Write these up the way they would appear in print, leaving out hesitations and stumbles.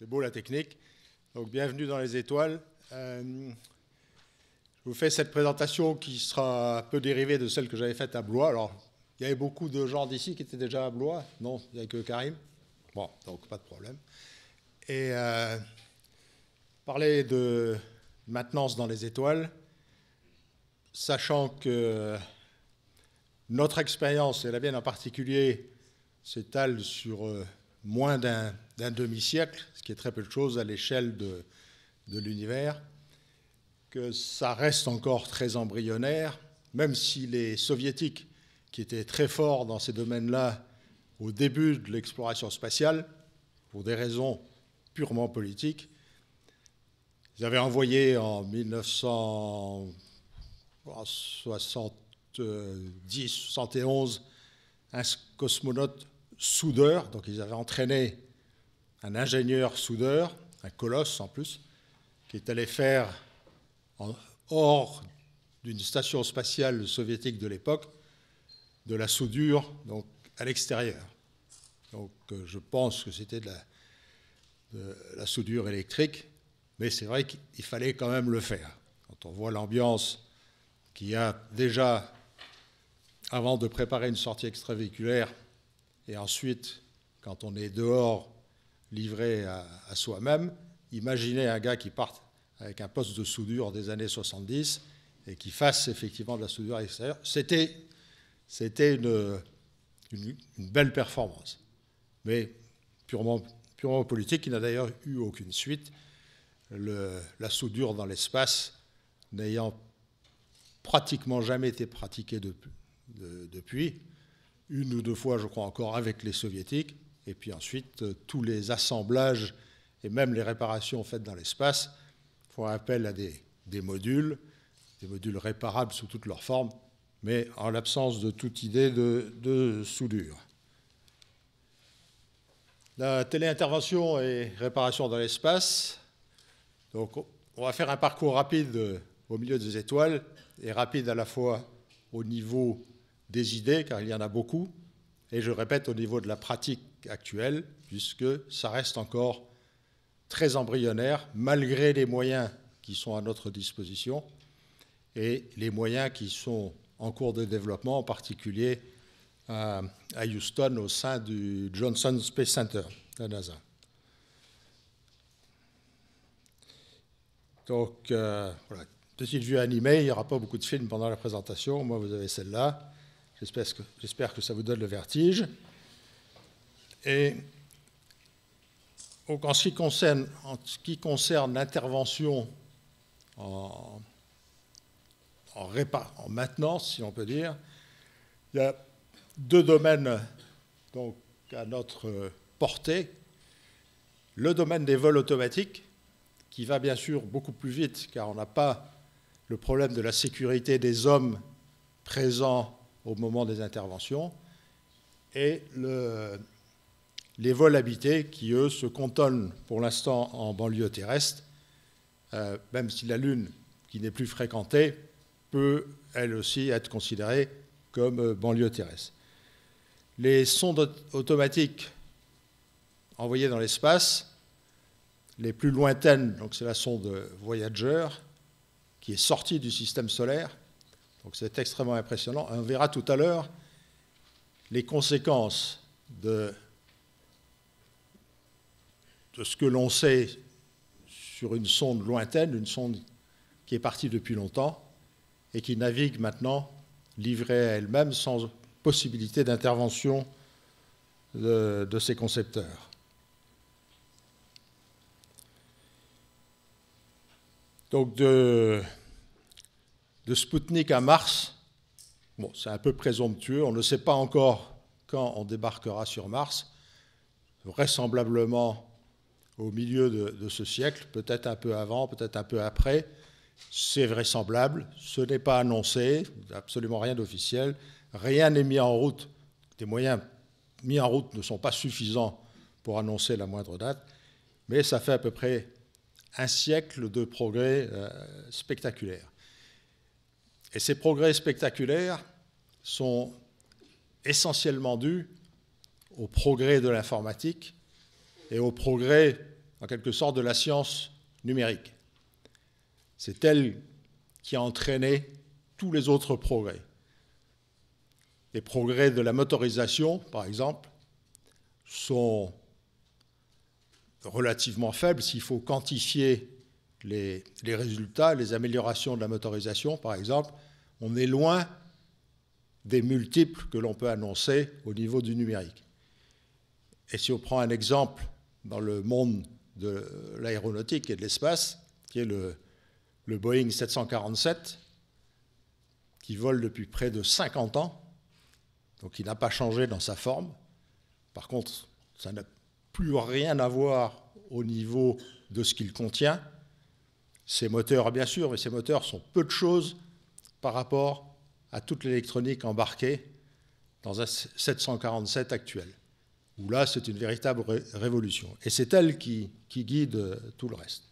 C'est beau la technique. Donc bienvenue dans les étoiles. Je vous fais cette présentation qui sera un peu dérivée de celle que j'avais faite à Blois. Alors, il y avait beaucoup de gens d'ici qui étaient déjà à Blois. Non, il n'y a que Karim. Bon, donc pas de problème. Et parler de maintenance dans les étoiles, sachant que notre expérience, et la mienne en particulier, s'étale sur moins d'un demi-siècle, ce qui est très peu de choses à l'échelle de l'univers, que ça reste encore très embryonnaire, même si les soviétiques, qui étaient très forts dans ces domaines-là au début de l'exploration spatiale, pour des raisons purement politiques, ils avaient envoyé en 1970-71 un cosmonaute soudeur, donc ils avaient entraîné un ingénieur soudeur, un colosse en plus, qui est allé faire hors d'une station spatiale soviétique de l'époque de la soudure donc à l'extérieur. Donc je pense que c'était de la soudure électrique, mais c'est vrai qu'il fallait quand même le faire. Quand on voit l'ambiance qu'il y a déjà avant de préparer une sortie extravéhiculaire et ensuite quand on est dehors livré à soi-même, imaginez un gars qui parte avec un poste de soudure des années 70 et qui fasse effectivement de la soudure à l'extérieur. C'était une belle performance, mais purement politique, qui n'a d'ailleurs eu aucune suite, la soudure dans l'espace n'ayant pratiquement jamais été pratiquée depuis, une ou deux fois, je crois, encore avec les soviétiques, et puis ensuite, tous les assemblages et même les réparations faites dans l'espace font appel à des modules réparables sous toutes leurs formes, mais en l'absence de toute idée de soudure. La téléintervention et réparation dans l'espace. Donc, on va faire un parcours rapide au milieu des étoiles, et rapide à la fois au niveau des idées, car il y en a beaucoup, et je répète, au niveau de la pratique actuelle, puisque ça reste encore très embryonnaire, malgré les moyens qui sont à notre disposition et les moyens qui sont en cours de développement, en particulier à Houston, au sein du Johnson Space Center de la NASA. Donc, voilà, petite vue animée, il n'y aura pas beaucoup de films pendant la présentation. Moi, vous avez celle-là. J'espère que ça vous donne le vertige. Et donc, en ce qui concerne l'intervention en maintenance, si on peut dire, il y a deux domaines donc, à notre portée. Le domaine des vols automatiques, qui va bien sûr beaucoup plus vite, car on n'a pas le problème de la sécurité des hommes présents au moment des interventions, et les vols habités qui, eux, se cantonnent pour l'instant en banlieue terrestre, même si la Lune, qui n'est plus fréquentée, peut, elle aussi, être considérée comme banlieue terrestre. Les sondes automatiques envoyées dans l'espace, les plus lointaines, donc c'est la sonde Voyager, qui est sortie du système solaire, donc c'est extrêmement impressionnant. On verra tout à l'heure les conséquences de ce que l'on sait sur une sonde lointaine, une sonde qui est partie depuis longtemps et qui navigue maintenant livrée à elle-même sans possibilité d'intervention de ses concepteurs. Donc de Sputnik à Mars, bon, c'est un peu présomptueux, on ne sait pas encore quand on débarquera sur Mars, vraisemblablement au milieu de ce siècle, peut-être un peu avant, peut-être un peu après. C'est vraisemblable, ce n'est pas annoncé, absolument rien d'officiel, rien n'est mis en route, des moyens mis en route ne sont pas suffisants pour annoncer la moindre date, mais ça fait à peu près un siècle de progrès spectaculaires. Et ces progrès spectaculaires sont essentiellement dus au progrès de l'informatique et au progrès en quelque sorte, de la science numérique. C'est elle qui a entraîné tous les autres progrès. Les progrès de la motorisation, par exemple, sont relativement faibles s'il faut quantifier les résultats, les améliorations de la motorisation, par exemple. On est loin des multiples que l'on peut annoncer au niveau du numérique. Et si on prend un exemple dans le monde de l'aéronautique et de l'espace, qui est le Boeing 747, qui vole depuis près de 50 ans, donc il n'a pas changé dans sa forme. Par contre, ça n'a plus rien à voir au niveau de ce qu'il contient. Ces moteurs, bien sûr, mais ces moteurs sont peu de choses par rapport à toute l'électronique embarquée dans un 747 actuel, où là, c'est une véritable révolution. Et c'est elle qui guide tout le reste.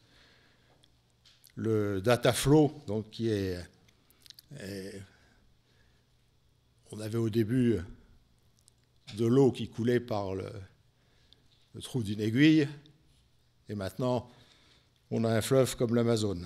Le data flow, donc, qui est on avait au début de l'eau qui coulait par le trou d'une aiguille, et maintenant, on a un fleuve comme l'Amazone.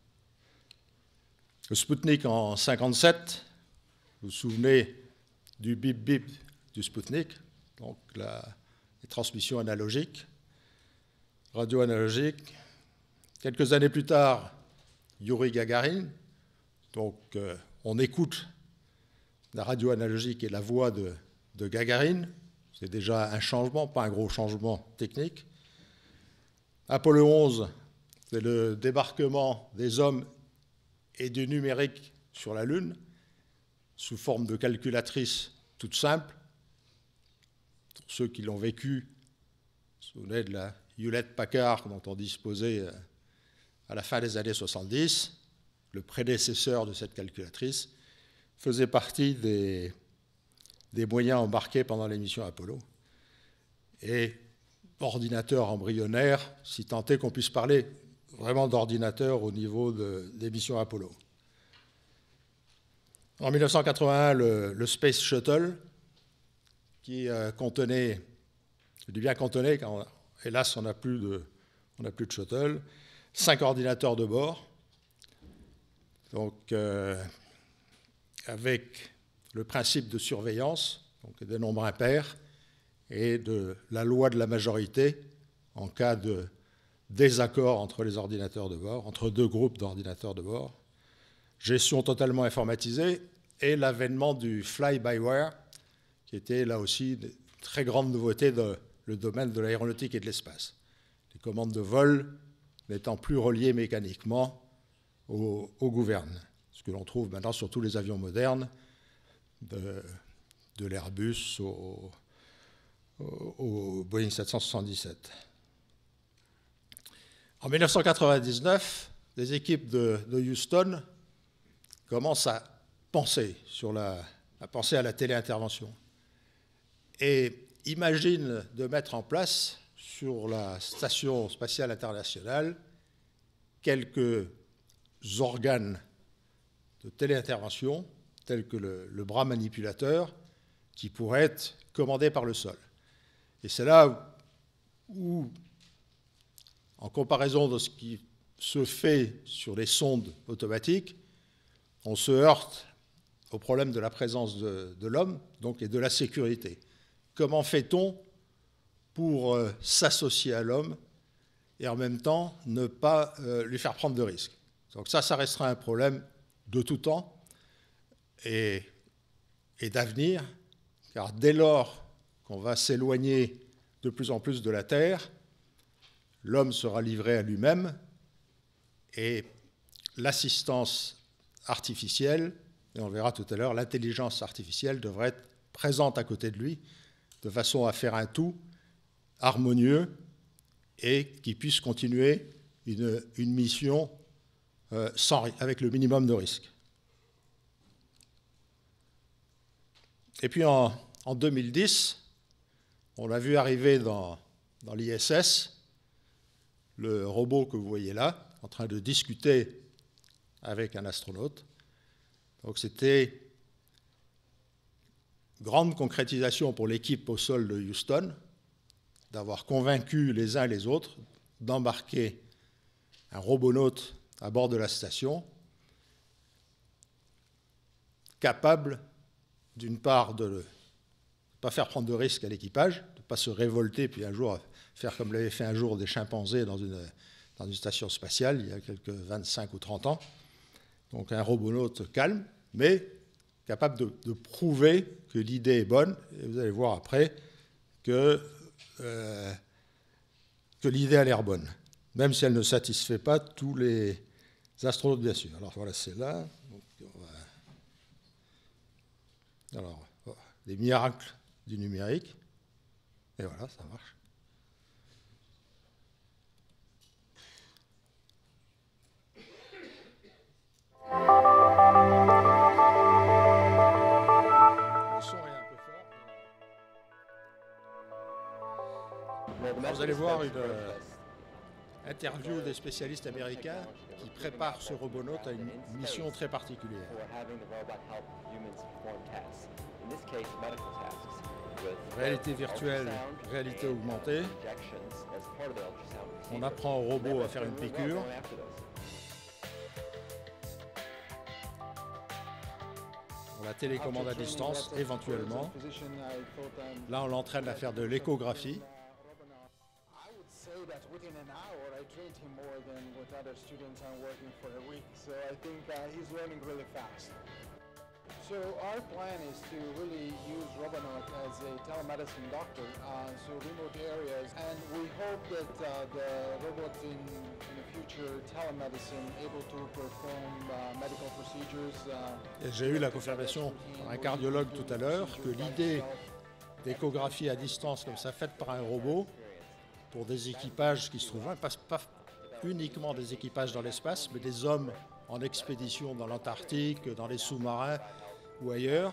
Le Sputnik en 1957, vous vous souvenez du bip-bip du Sputnik, donc les transmissions analogiques, radio-analogiques. Quelques années plus tard, Yuri Gagarin, donc on écoute la radio analogique et la voix de Gagarine. C'est déjà un changement, pas un gros changement technique. Apollo 11, c'est le débarquement des hommes et du numérique sur la Lune, sous forme de calculatrice toute simple. Pour ceux qui l'ont vécu, vous vous souvenez de la Hewlett-Packard dont on disposait à la fin des années 70, le prédécesseur de cette calculatrice, faisait partie des moyens embarqués pendant les missions Apollo. Et ordinateur embryonnaire, si tant est qu'on puisse parler vraiment d'ordinateur au niveau des missions Apollo. En 1981, le Space Shuttle, qui contenait, je dis bien contenait, car hélas, on n'a plus de shuttle, 5 ordinateurs de bord, donc avec le principe de surveillance, donc des nombres impairs, et de la loi de la majorité en cas de désaccord entre les ordinateurs de bord, entre deux groupes d'ordinateurs de bord, gestion totalement informatisée, et l'avènement du fly-by-wire, qui était là aussi une très grande nouveauté dans le domaine de l'aéronautique et de l'espace. Les commandes de vol n'étant plus reliées mécaniquement au gouverne, ce que l'on trouve maintenant sur tous les avions modernes, de l'Airbus au Boeing 777. En 1999, les équipes de Houston commencent à penser à la téléintervention et imaginent de mettre en place sur la Station spatiale internationale quelques organes de téléintervention tels que le bras manipulateur qui pourraient être commandés par le sol. Et c'est là où, en comparaison de ce qui se fait sur les sondes automatiques, on se heurte au problème de la présence de l'homme, donc, et de la sécurité. Comment fait-on pour s'associer à l'homme et en même temps ne pas lui faire prendre de risques? Donc ça restera un problème de tout temps et d'avenir, car dès lors qu'on va s'éloigner de plus en plus de la Terre, l'homme sera livré à lui-même et l'assistance artificielle, et on verra tout à l'heure, l'intelligence artificielle devrait être présente à côté de lui, de façon à faire un tout harmonieux et qui puisse continuer une mission avec le minimum de risques. Et puis en 2010, on a vu arriver dans l'ISS le robot que vous voyez là, en train de discuter avec un astronaute. Donc c'était grande concrétisation pour l'équipe au sol de Houston, d'avoir convaincu les uns les autres d'embarquer un robonaute à bord de la station, capable, d'une part, de ne pas faire prendre de risques à l'équipage, de ne pas se révolter, puis un jour faire comme l'avaient fait un jour des chimpanzés dans une station spatiale, il y a quelques 25 ou 30 ans. Donc un robonaute calme, mais capable de prouver que l'idée est bonne. Et vous allez voir après que l'idée a l'air bonne, même si elle ne satisfait pas tous les astronautes, bien sûr. Alors voilà, c'est là. Alors, les miracles du numérique. Et voilà, ça marche. Le son est un peu fort. Vous allez voir une interview des spécialistes américains qui préparent ce robonaute à une mission très particulière. Réalité virtuelle, réalité augmentée. On apprend au robot à faire une piqûre. On la télécommande à distance, éventuellement. Là, on l'entraîne à faire de l'échographie. So our plan is to really use Robonaut as a telemedicine doctor, so remote areas, and we hope that the robot in the future telemedicine able to perform medical procedures. J'ai eu la confirmation par un cardiologue tout à l'heure que l'idée d'échographie à distance comme ça faite par un robot pour des équipages qui se trouvent, pas uniquement des équipages dans l'espace, mais des hommes en expédition dans l'Antarctique, dans les sous-marins ou ailleurs,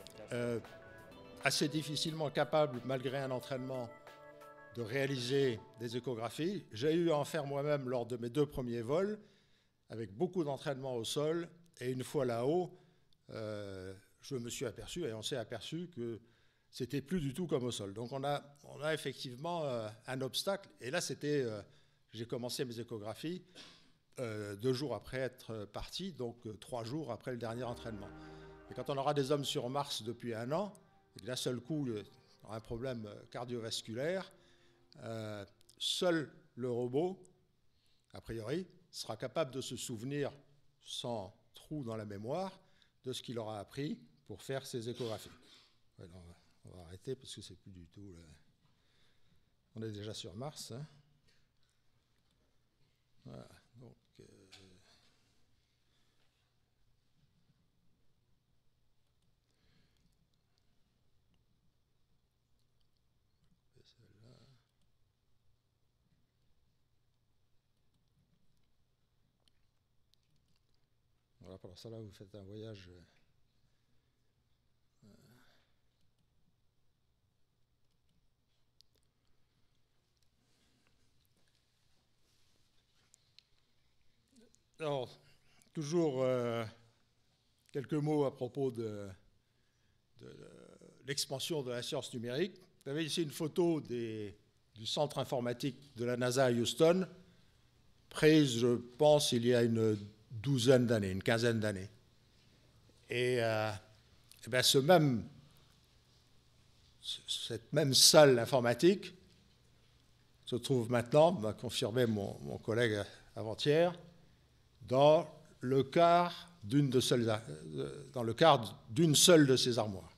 assez difficilement capables, malgré un entraînement, de réaliser des échographies. J'ai eu à en faire moi-même lors de mes 2 premiers vols, avec beaucoup d'entraînement au sol, et une fois là-haut, je me suis aperçu, et on s'est aperçu que c'était plus du tout comme au sol. Donc on a effectivement un obstacle, et là j'ai commencé mes échographies 2 jours après être parti, donc 3 jours après le dernier entraînement. Et quand on aura des hommes sur Mars depuis 1 an, et d'un seul coup, on aura un problème cardiovasculaire, seul le robot, a priori, sera capable de se souvenir, sans trou dans la mémoire, de ce qu'il aura appris pour faire ses échographies. Alors, on va arrêter parce que c'est plus du tout... On est déjà sur Mars. Hein. Voilà, donc... Voilà, pendant ça, là, vous faites un voyage... Alors, toujours quelques mots à propos de l'expansion de la science numérique. Vous avez ici une photo du centre informatique de la NASA à Houston, prise, je pense, il y a une douzaine d'années, une quinzaine d'années. Et bien cette même salle informatique se trouve maintenant, m'a confirmé mon collègue avant-hier, dans le quart d'une seule de ces armoires.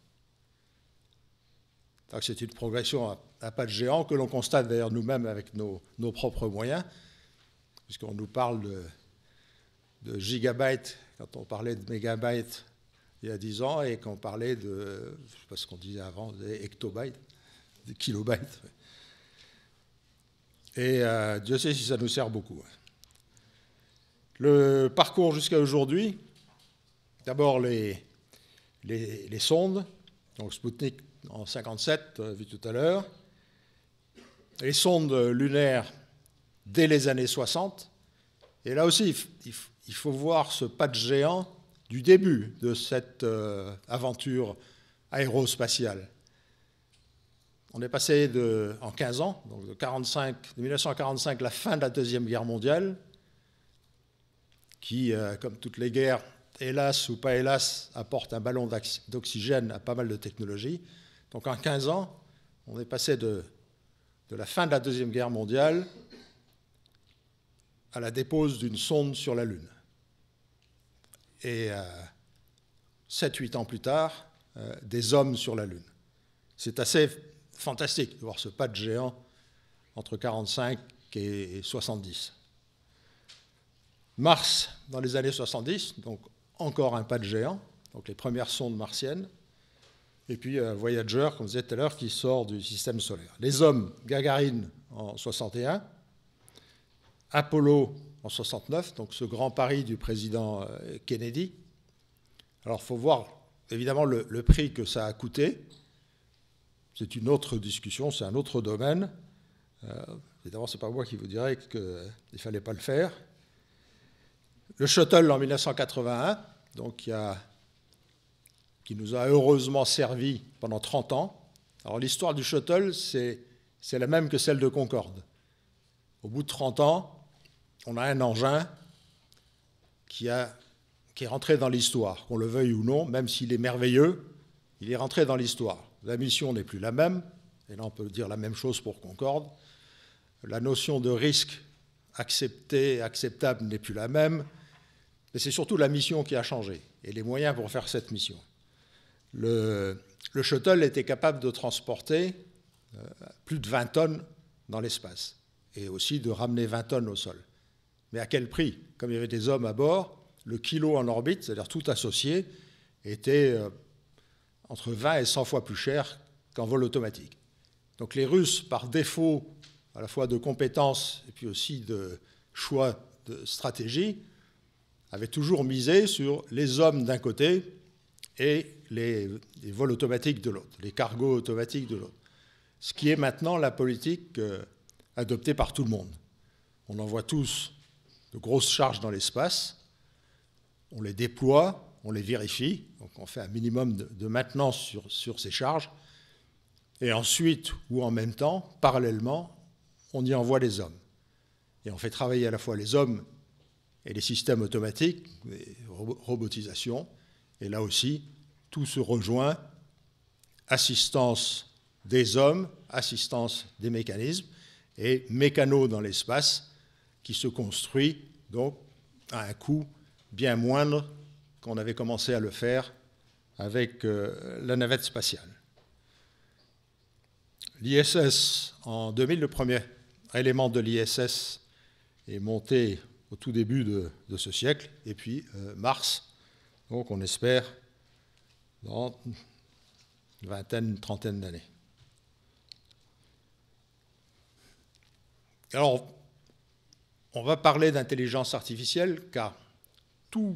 Donc c'est une progression à pas de géant que l'on constate d'ailleurs nous-mêmes avec nos propres moyens, puisqu'on nous parle de gigabytes quand on parlait de mégabytes il y a 10 ans et qu'on parlait de, je ne sais pas ce qu'on disait avant, des hectobytes, des kilobytes. Et Dieu sait si ça nous sert beaucoup. Le parcours jusqu'à aujourd'hui, d'abord les sondes, donc Sputnik en 57, vu tout à l'heure, les sondes lunaires dès les années 60, et là aussi, il faut voir ce pas de géant du début de cette aventure aérospatiale. on est passé en 15 ans, donc de 1945, la fin de la Deuxième Guerre mondiale, qui, comme toutes les guerres, hélas ou pas hélas, apporte un ballon d'oxygène à pas mal de technologies. Donc en 15 ans, on est passé de la fin de la Deuxième Guerre mondiale à la dépose d'une sonde sur la Lune. Et 7-8 ans plus tard, des hommes sur la Lune. C'est assez fantastique de voir ce pas de géant entre 45 et 70. Mars, dans les années 70, donc encore un pas de géant, donc les premières sondes martiennes, et puis Voyager, comme je disais tout à l'heure, qui sort du système solaire. Les hommes, Gagarin en 61, Apollo en 69, donc ce grand pari du président Kennedy. Alors il faut voir évidemment le prix que ça a coûté. C'est une autre discussion, c'est un autre domaine. Évidemment, ce n'est pas moi qui vous dirais qu'il ne fallait pas le faire. Le shuttle en 1981, donc, qui nous a heureusement servi pendant 30 ans. Alors l'histoire du shuttle, c'est la même que celle de Concorde. Au bout de 30 ans, on a un engin qui est rentré dans l'histoire, qu'on le veuille ou non, même s'il est merveilleux, il est rentré dans l'histoire. La mission n'est plus la même, et là on peut dire la même chose pour Concorde. La notion de risque acceptable n'est plus la même, mais c'est surtout la mission qui a changé, et les moyens pour faire cette mission. Le shuttle était capable de transporter plus de 20 tonnes dans l'espace, et aussi de ramener 20 tonnes au sol. Mais à quel prix? Comme il y avait des hommes à bord, le kilo en orbite, c'est-à-dire tout associé, était entre 20 et 100 fois plus cher qu'en vol automatique. Donc les Russes, par défaut à la fois de compétences et puis aussi de choix de stratégie, avaient toujours misé sur les hommes d'un côté et les vols automatiques de l'autre, les cargos automatiques de l'autre. Ce qui est maintenant la politique adoptée par tout le monde. On envoie tous de grosses charges dans l'espace, on les déploie, on les vérifie, donc on fait un minimum de maintenance sur ces charges, et ensuite, ou en même temps, parallèlement, on y envoie les hommes. Et on fait travailler à la fois les hommes et les systèmes automatiques, les robotisation, et là aussi, tout se rejoint, assistance des hommes, assistance des mécanismes, et mécano dans l'espace, qui se construit donc à un coût bien moindre qu'on avait commencé à le faire avec la navette spatiale. L'ISS, en 2000, le premier élément de l'ISS est monté au tout début de ce siècle, et puis Mars, donc on espère dans une vingtaine, une trentaine d'années. Alors, on va parler d'intelligence artificielle, car tous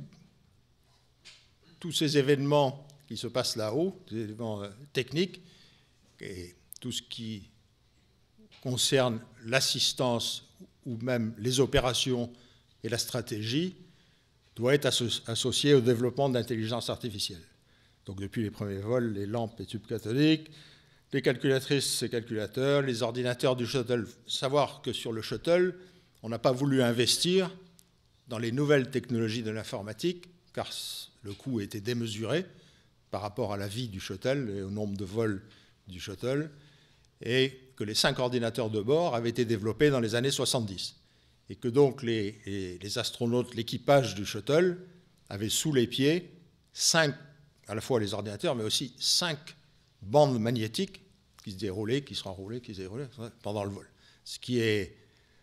ces événements qui se passent là-haut, des événements techniques, et tout ce qui concerne l'assistance ou même les opérations et la stratégie, doit être associé au développement de l'intelligence artificielle. Donc depuis les premiers vols, les lampes et tubes cathodiques, les calculatrices et calculateurs, les ordinateurs du shuttle. Savoir que sur le shuttle, on n'a pas voulu investir dans les nouvelles technologies de l'informatique, car le coût était démesuré par rapport à la vie du shuttle et au nombre de vols du shuttle, et que les 5 ordinateurs de bord avaient été développés dans les années 70. Et que donc les astronautes, l'équipage du shuttle, avaient sous les pieds 5, à la fois les ordinateurs, mais aussi 5 bandes magnétiques qui se déroulaient, qui se renroulaient, qui se déroulaient pendant le vol. Ce qui est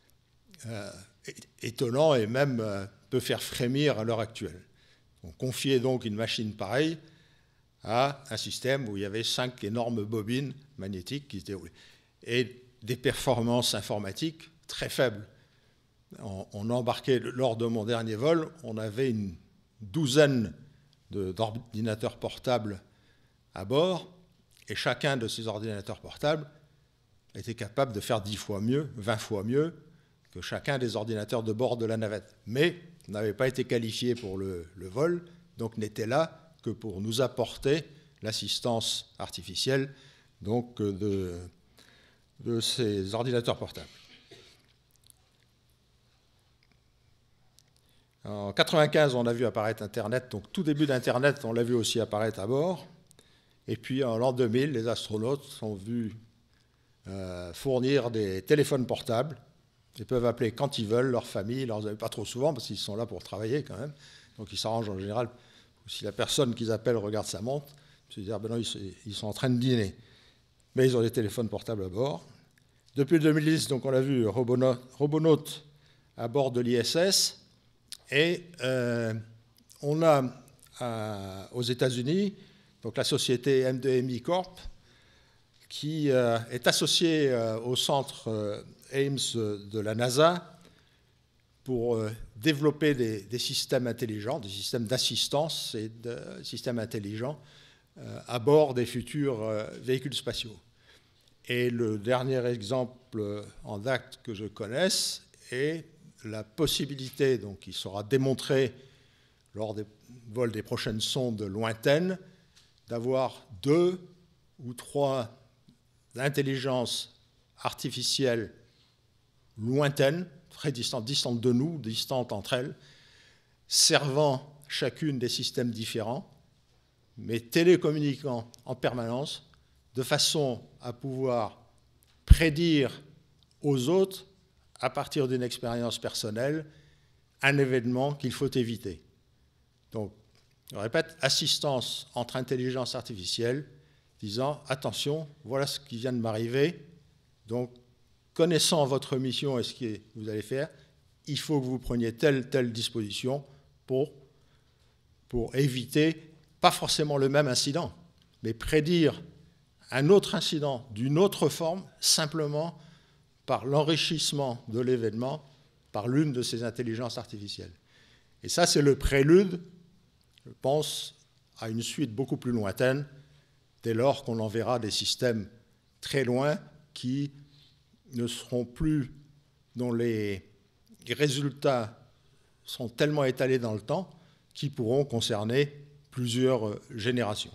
étonnant et même peut faire frémir à l'heure actuelle. On confiait donc une machine pareille à un système où il y avait 5 énormes bobines magnétiques qui se déroulaient. Et des performances informatiques très faibles. On embarquait, lors de mon dernier vol, on avait une douzaine d'ordinateurs portables à bord, et chacun de ces ordinateurs portables était capable de faire 10 fois mieux, 20 fois mieux que chacun des ordinateurs de bord de la navette. Mais n'avait pas été qualifié pour le vol, donc n'était là que pour nous apporter l'assistance artificielle, donc de de ces ordinateurs portables. En 1995, on a vu apparaître Internet, donc tout début d'Internet, on l'a vu aussi apparaître à bord. Et puis en l'an 2000, les astronautes sont vus fournir des téléphones portables. Ils peuvent appeler quand ils veulent leur famille, ils ne leur appellent pas trop souvent parce qu'ils sont là pour travailler quand même. Donc ils s'arrangent en général. Si la personne qu'ils appellent regarde sa montre, ils se disent ben non, ils sont en train de dîner. Mais ils ont des téléphones portables à bord. Depuis 2010, donc on l'a vu, Robonaut à bord de l'ISS. Et on a aux États-Unis donc la société M2MI Corp qui est associée au centre Ames de la NASA pour développer des systèmes intelligents, des systèmes d'assistance et de systèmes intelligents à bord des futurs véhicules spatiaux. Et le dernier exemple en date que je connaisse est la possibilité, donc qui sera démontrée lors des vols des prochaines sondes lointaines, d'avoir 2 ou 3 intelligences artificielles lointaines, très distantes de nous, distantes entre elles, servant chacune des systèmes différents, mais télécommuniquant en permanence, de façon à pouvoir prédire aux autres, à partir d'une expérience personnelle, un événement qu'il faut éviter. Donc, je répète, assistance entre intelligence artificielle, disant, attention, voilà ce qui vient de m'arriver, donc, connaissant votre mission et ce que vous allez faire, il faut que vous preniez telle disposition pour éviter, pas forcément le même incident, mais prédire un autre incident d'une autre forme, simplement par l'enrichissement de l'événement par l'une de ces intelligences artificielles. Et ça, c'est le prélude, je pense, à une suite beaucoup plus lointaine, dès lors qu'on enverra des systèmes très loin qui ne seront plus, dont les résultats seront tellement étalés dans le temps, qui pourront concerner plusieurs générations.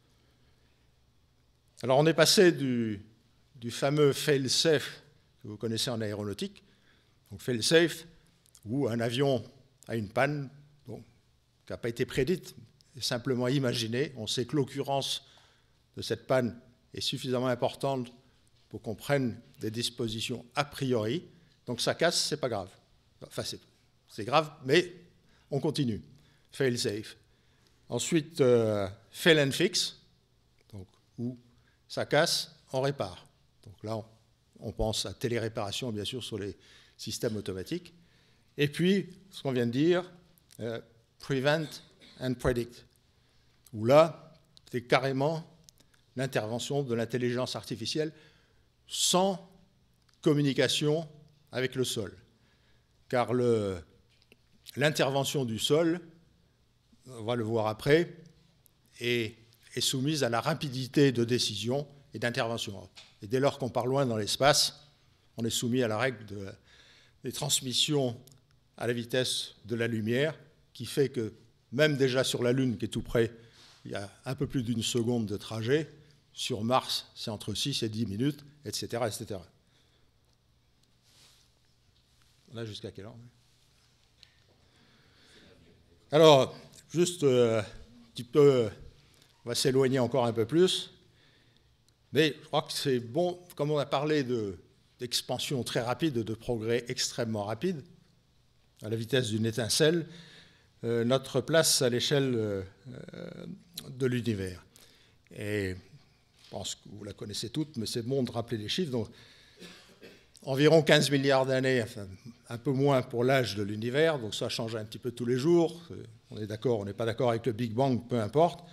Alors on est passé du fameux fail-safe que vous connaissez en aéronautique, donc fail-safe, où un avion a une panne qui n'a pas été prédite, simplement imaginée. On sait que l'occurrence de cette panne est suffisamment importante pour qu'on prenne des dispositions a priori. Donc ça casse, c'est pas grave. Enfin, c'est grave, mais on continue. Fail-safe. Ensuite, fail and fix, donc, où ça casse, on répare. Donc là, on pense à téléréparation, bien sûr, sur les systèmes automatiques. Et puis, ce qu'on vient de dire, prevent and predict, où là, c'est carrément l'intervention de l'intelligence artificielle sans communication avec le sol. Car l'intervention du sol, on va le voir après, est soumise à la rapidité de décision et d'intervention. Et dès lors qu'on part loin dans l'espace, on est soumis à la règle des transmissions à la vitesse de la lumière, qui fait que même déjà sur la Lune, qui est tout près, il y a un peu plus d'une seconde de trajet. Sur Mars, c'est entre 6 et 10 minutes, etc., etc. On a jusqu'à quelle heure? Alors, juste un petit peu, on va s'éloigner encore un peu plus, mais je crois que c'est bon, comme on a parlé d'expansion très rapide, de progrès extrêmement rapide, à la vitesse d'une étincelle, notre place à l'échelle de l'univers. Et je pense que vous la connaissez toutes, mais c'est bon de rappeler les chiffres. Donc, environ 15 milliards d'années, enfin, un peu moins pour l'âge de l'univers, donc ça change un petit peu tous les jours. On est d'accord, on n'est pas d'accord avec le Big Bang, peu importe.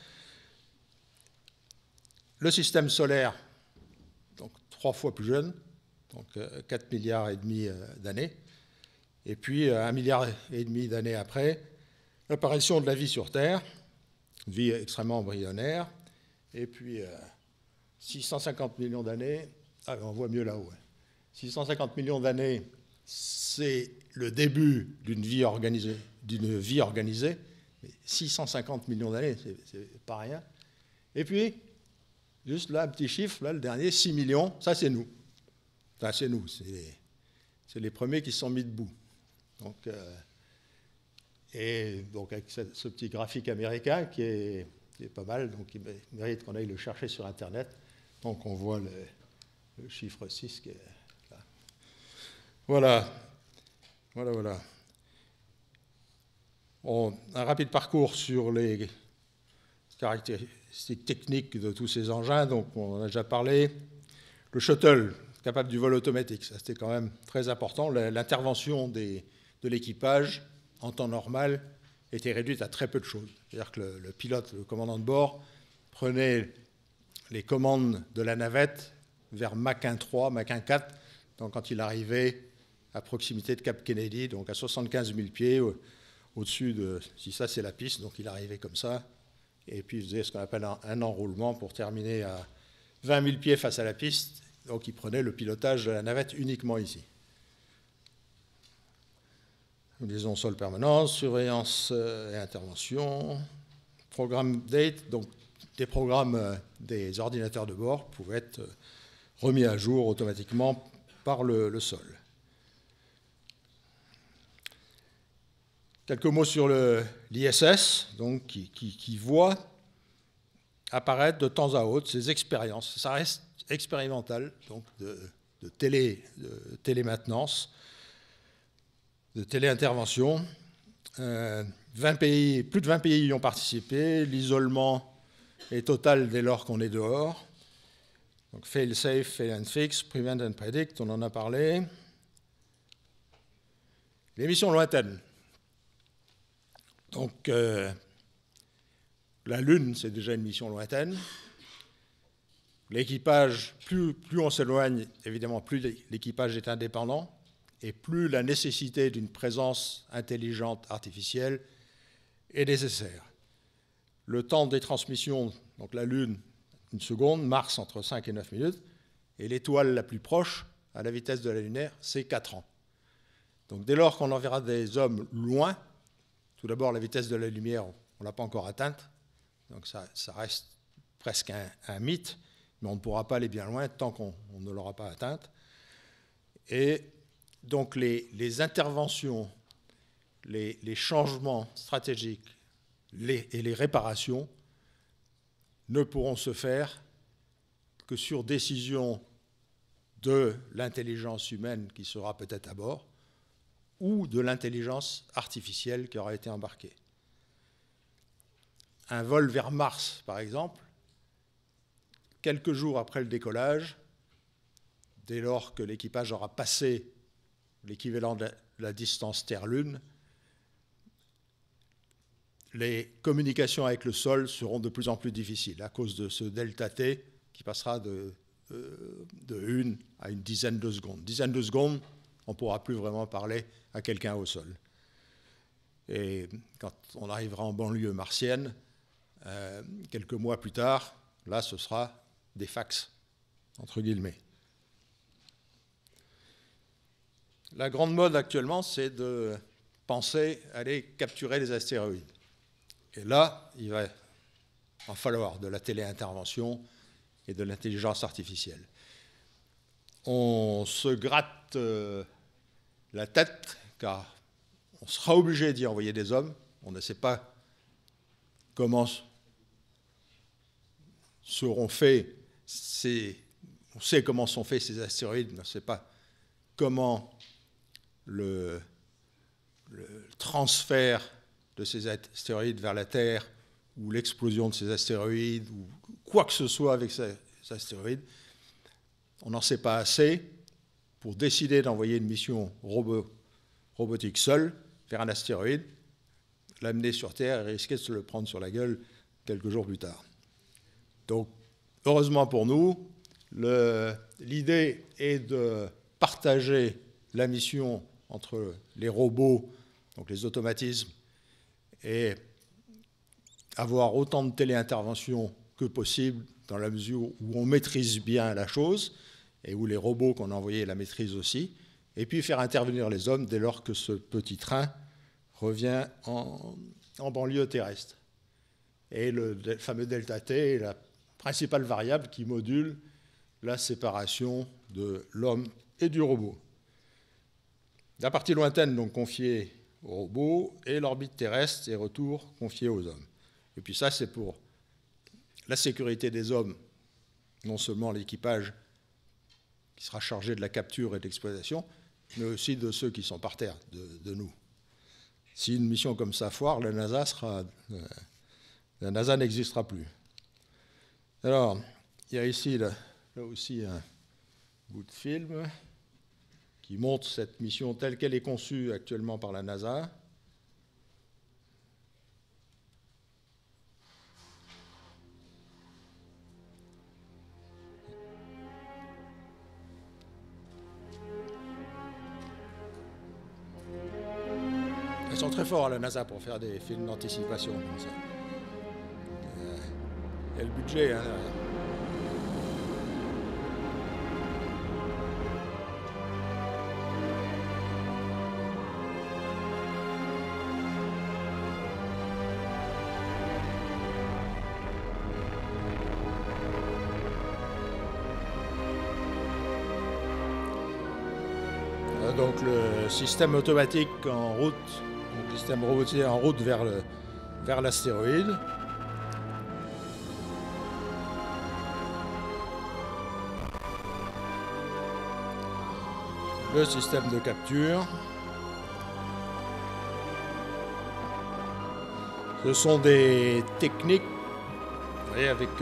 Le système solaire, donc 3 fois plus jeune, donc 4 milliards et demi d'années. Et puis 1 milliard et demi d'années après, l'apparition de la vie sur Terre, une vie extrêmement embryonnaire. Et puis 650 millions d'années, on voit mieux là-haut. 650 millions d'années, c'est le début d'une vie organisée. Mais 650 millions d'années, c'est pas rien. Et puis, juste là, un petit chiffre, là, le dernier, 6 millions, ça c'est nous. Enfin, c'est nous, c'est les premiers qui se sont mis debout. Donc, et donc avec ce petit graphique américain qui est pas mal, donc il mérite qu'on aille le chercher sur Internet. Donc on voit le chiffre 6 qui est là. Voilà. Un rapide parcours sur les caractéristiques techniques de tous ces engins, donc on en a déjà parlé. Le shuttle, capable du vol automatique, ça c'était quand même très important. L'intervention de l'équipage en temps normal était réduite à très peu de choses. C'est-à-dire que le pilote, le commandant de bord, prenait les commandes de la navette vers Mach 1.3, Mach 1.4, donc quand il arrivait à proximité de Cap Kennedy, donc à 75 000 pieds, au-dessus de, si ça c'est la piste, donc il arrivait comme ça, et puis il faisait ce qu'on appelle un enroulement pour terminer à 20 000 pieds face à la piste, donc il prenait le pilotage de la navette uniquement ici. Liaison sol permanente, surveillance et intervention, programme date, donc des programmes des ordinateurs de bord pouvaient être remis à jour automatiquement par le sol. Quelques mots sur l'ISS, donc qui voit apparaître de temps à autre ces expériences. Ça reste expérimental, donc de télémaintenance, de téléintervention. 20 pays, plus de 20 pays y ont participé. L'isolement est total dès lors qu'on est dehors. Donc fail safe, fail and fix, prevent and predict, on en a parlé. Les missions lointaines. Donc la Lune, c'est déjà une mission lointaine. L'équipage, plus on s'éloigne, évidemment, plus l'équipage est indépendant et plus la nécessité d'une présence intelligente artificielle est nécessaire. Le temps des transmissions, donc la Lune, 1 seconde, Mars entre 5 et 9 minutes, et l'étoile la plus proche, à la vitesse de la lunaire, c'est 4 ans. Donc dès lors qu'on enverra des hommes loin, tout d'abord la vitesse de la lumière, on ne l'a pas encore atteinte, donc ça reste presque un mythe, mais on ne pourra pas aller bien loin tant qu'on ne l'aura pas atteinte. Et donc les interventions, les changements stratégiques et les réparations ne pourront se faire que sur décision de l'intelligence humaine qui sera peut-être à bord ou de l'intelligence artificielle qui aura été embarquée. Un vol vers Mars, par exemple, quelques jours après le décollage, dès lors que l'équipage aura passé l'équivalent de la distance Terre-Lune, les communications avec le sol seront de plus en plus difficiles à cause de ce delta T qui passera de 1 à une dizaine de secondes. Dizaine de secondes, on ne pourra plus vraiment parler à quelqu'un au sol. Et quand on arrivera en banlieue martienne, quelques mois plus tard, là, ce sera des fax, entre guillemets. La grande mode actuellement, c'est de penser à aller capturer les astéroïdes. Et là, il va en falloir de la téléintervention et de l'intelligence artificielle. On se gratte la tête, car on sera obligé d'y envoyer des hommes. On ne sait pas comment seront faits on sait comment sont faits ces astéroïdes, mais on ne sait pas comment le transfert de ces astéroïdes vers la Terre ou l'explosion de ces astéroïdes ou quoi que ce soit avec ces astéroïdes, on n'en sait pas assez pour décider d'envoyer une mission robotique seule vers un astéroïde, l'amener sur Terre et risquer de se le prendre sur la gueule quelques jours plus tard. Donc, heureusement pour nous, l'idée est de partager la mission entre les robots, donc les automatismes, et avoir autant de téléintervention que possible dans la mesure où on maîtrise bien la chose et où les robots qu'on a envoyés la maîtrisent aussi, et puis faire intervenir les hommes dès lors que ce petit train revient en banlieue terrestre. Et le fameux delta T est la principale variable qui module la séparation de l'homme et du robot. La partie lointaine, donc confiée au robot, et l'orbite terrestre et retour confiée aux hommes. Et puis ça, c'est pour la sécurité des hommes, non seulement l'équipage qui sera chargé de la capture et de l'exploitation, mais aussi de ceux qui sont par terre, de nous. Si une mission comme ça foire, la NASA n'existera plus. Alors, il y a ici, là aussi, un bout de film qui montre cette mission telle qu'elle est conçue actuellement par la NASA. Ils sont très forts à la NASA pour faire des films d'anticipation comme ça. Il y a le budget, hein, derrière. Donc le système automatique en route, donc le système robotisé en route vers l'astéroïde. Le système de capture. Ce sont des techniques, vous voyez, avec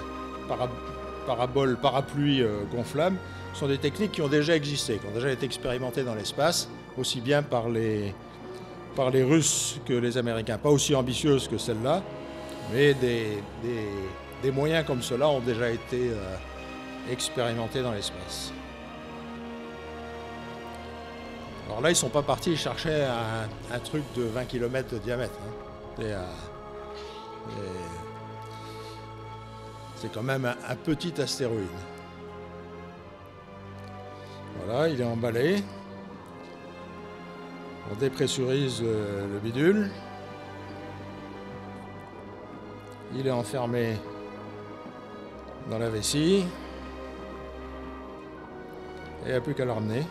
parapluie gonflable. Ce sont des techniques qui ont déjà existé, qui ont déjà été expérimentées dans l'espace, aussi bien par les Russes que les Américains. Pas aussi ambitieuses que celles-là, mais des moyens comme cela ont déjà été expérimentés dans l'espace. Alors là, ils ne sont pas partis chercher un truc de 20 km de diamètre. Hein. C'est quand même un petit astéroïde. Voilà, il est emballé. On dépressurise le bidule. Il est enfermé dans la vessie. Et il n'y a plus qu'à le ramener.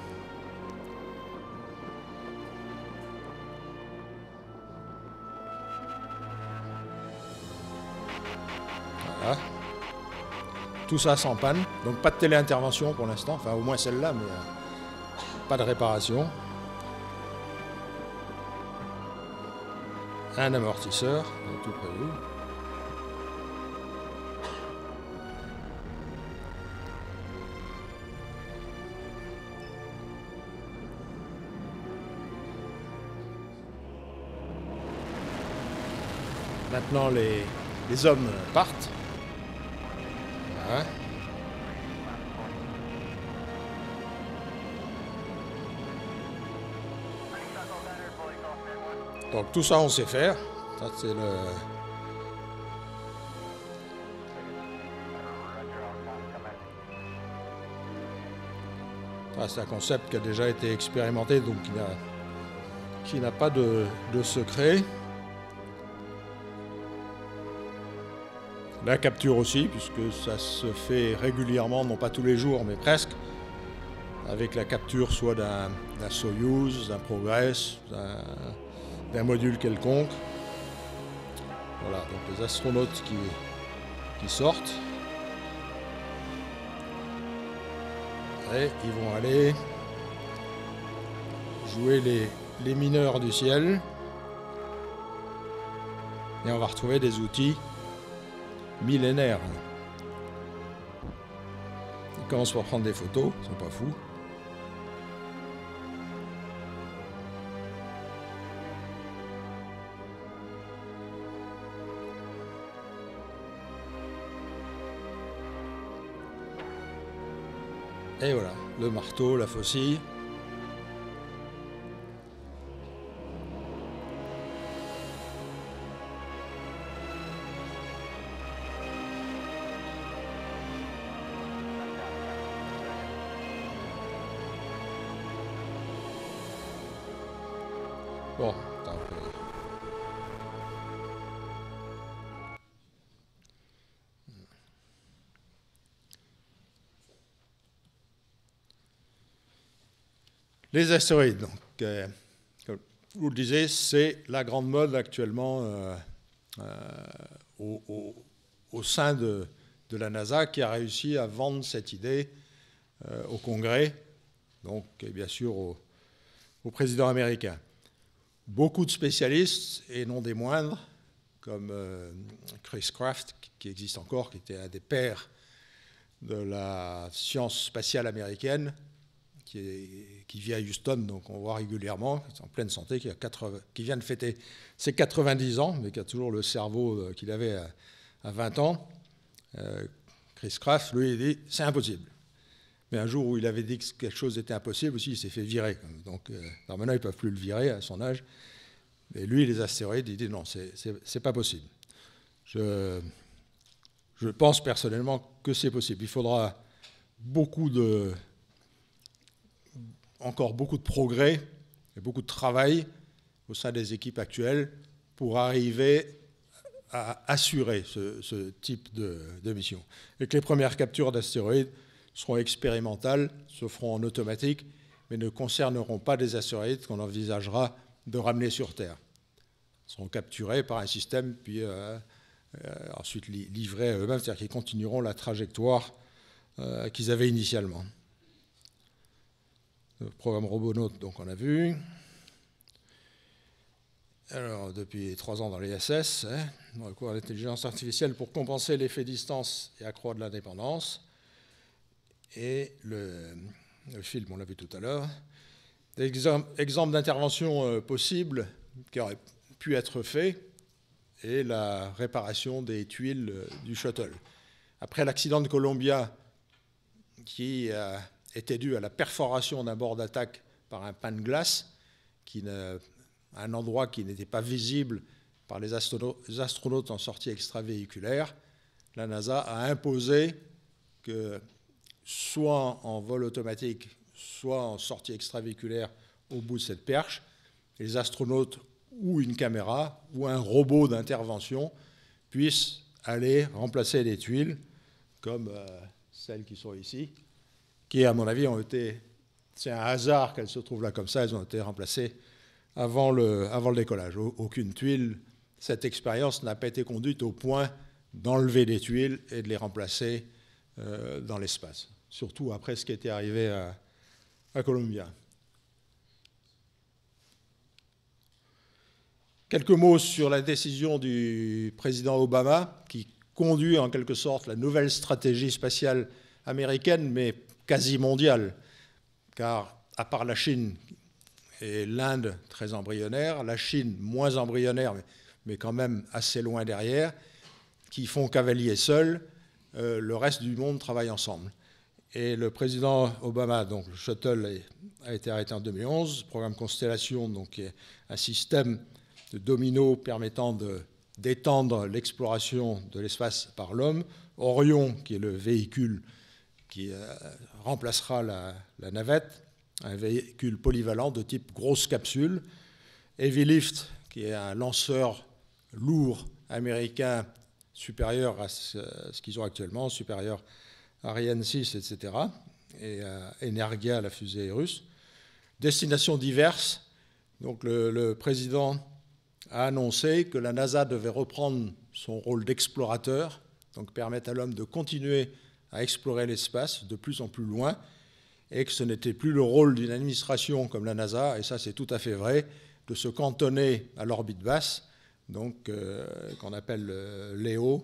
Voilà. Tout ça sans panne. Donc pas de téléintervention pour l'instant. Enfin au moins celle-là, mais pas de réparation. Un amortisseur, tout prévu. Maintenant, les hommes partent. Voilà. Donc tout ça, on sait faire. Ça, c'est c'est un concept qui a déjà été expérimenté, donc qui n'a pas de secret. La capture aussi, puisque ça se fait régulièrement, non pas tous les jours, mais presque, avec la capture soit d'un Soyouz, d'un Progress, d'un module quelconque. Voilà, donc les astronautes qui sortent. Et ils vont aller jouer les mineurs du ciel. Et on va retrouver des outils millénaires. Ils commencent par prendre des photos, ils sont pas fous. Et voilà, le marteau, la faucille. Bon, attends, Les astéroïdes, donc, comme vous le disiez, c'est la grande mode actuellement au sein de la NASA, qui a réussi à vendre cette idée au Congrès, donc, et bien sûr au président américain. Beaucoup de spécialistes, et non des moindres, comme Chris Kraft, qui existe encore, qui était un des pères de la science spatiale américaine, qui vit à Houston, donc on voit régulièrement, qui est en pleine santé, qui vient de fêter ses 90 ans, mais qui a toujours le cerveau qu'il avait à 20 ans. Chris Kraft, lui, il dit « c'est impossible ». Mais un jour où il avait dit que quelque chose était impossible aussi, il s'est fait virer. Donc maintenant, ils ne peuvent plus le virer à son âge. Mais lui, les astéroïdes, il dit « non, c'est pas possible ». Je pense personnellement que c'est possible. Il faudra encore beaucoup de progrès et beaucoup de travail au sein des équipes actuelles pour arriver à assurer ce type de mission. Et que les premières captures d'astéroïdes seront expérimentales, se feront en automatique, mais ne concerneront pas des astéroïdes qu'on envisagera de ramener sur Terre. Ils seront capturés par un système, puis ensuite livrés à eux-mêmes, c'est-à-dire qu'ils continueront la trajectoire qu'ils avaient initialement. Le programme Robonaut, donc on a vu. Alors, depuis 3 ans dans l'ISS, on recourt à l'intelligence artificielle pour compenser l'effet distance et accroître l'indépendance. Et le film, on l'a vu tout à l'heure. Des exemples d'intervention possibles qui auraient pu être faits, et la réparation des tuiles du shuttle. Après l'accident de Columbia, qui était dû à la perforation d'un bord d'attaque par un pain de glace, à un endroit qui n'était pas visible par les astronautes en sortie extravéhiculaire, la NASA a imposé que, soit en vol automatique, soit en sortie extravéhiculaire au bout de cette perche, les astronautes ou une caméra ou un robot d'intervention puissent aller remplacer les tuiles, comme celles qui sont ici, qui, à mon avis, ont été... C'est un hasard qu'elles se trouvent là comme ça, elles ont été remplacées avant le décollage. Aucune tuile, cette expérience n'a pas été conduite au point d'enlever les tuiles et de les remplacer dans l'espace, surtout après ce qui était arrivé à Columbia. Quelques mots sur la décision du président Obama, qui conduit en quelque sorte la nouvelle stratégie spatiale américaine, mais quasi mondiale, car à part la Chine et l'Inde très embryonnaire, la Chine moins embryonnaire, mais quand même assez loin derrière, qui font cavalier seul, le reste du monde travaille ensemble. Et le président Obama, donc le shuttle a été arrêté en 2011, le programme Constellation, donc est un système de dominos permettant d'étendre l'exploration de l'espace par l'homme. Orion, qui est le véhicule qui remplacera la navette, un véhicule polyvalent de type grosse capsule. Heavy Lift, qui est un lanceur lourd américain supérieur à ce qu'ils ont actuellement, supérieur à Ariane 6, etc., et à Energia, la fusée russe. Destinations diverses. Donc le président a annoncé que la NASA devait reprendre son rôle d'explorateur, donc permettre à l'homme de continuer à explorer l'espace de plus en plus loin, et que ce n'était plus le rôle d'une administration comme la NASA, et ça c'est tout à fait vrai, de se cantonner à l'orbite basse, donc qu'on appelle LEO,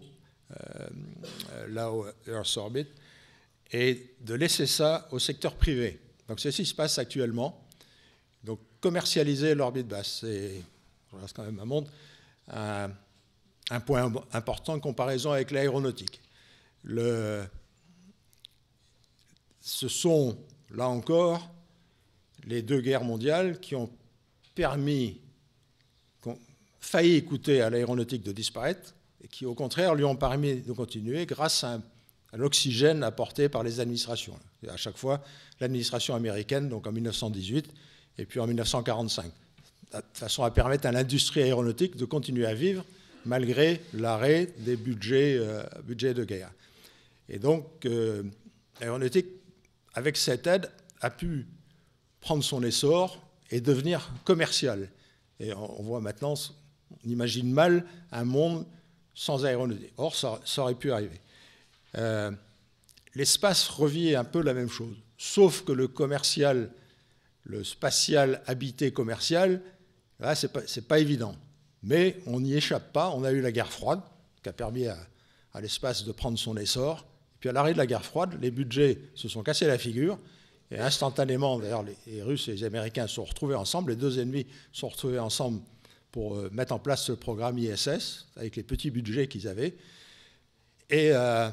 Low Earth Orbit, et de laisser ça au secteur privé. Donc c'est ce qui se passe actuellement. Donc commercialiser l'orbite basse, c'est, je reste quand même un monde, un point important de comparaison avec l'aéronautique. Ce sont, là encore, les 2 guerres mondiales qui ont failli coûter à l'aéronautique de disparaître et qui, au contraire, lui ont permis de continuer grâce à l'oxygène apporté par les administrations. Et à chaque fois, l'administration américaine, donc en 1918 et puis en 1945, de façon à permettre à l'industrie aéronautique de continuer à vivre malgré l'arrêt des budgets de guerre. Et donc, l'aéronautique, avec cette aide, a pu prendre son essor et devenir commercial. Et on voit maintenant, on imagine mal un monde sans aéronautique. Or, ça aurait pu arriver. L'espace revit un peu la même chose, sauf que le commercial, le spatial habité commercial, là, c'est pas évident. Mais on n'y échappe pas. On a eu la guerre froide, qui a permis à l'espace de prendre son essor. Et puis à l'arrêt de la guerre froide, les budgets se sont cassés la figure. Et instantanément, d'ailleurs, les Russes et les Américains se sont retrouvés ensemble. Les deux ennemis se sont retrouvés ensemble pour mettre en place ce programme ISS, avec les petits budgets qu'ils avaient. Et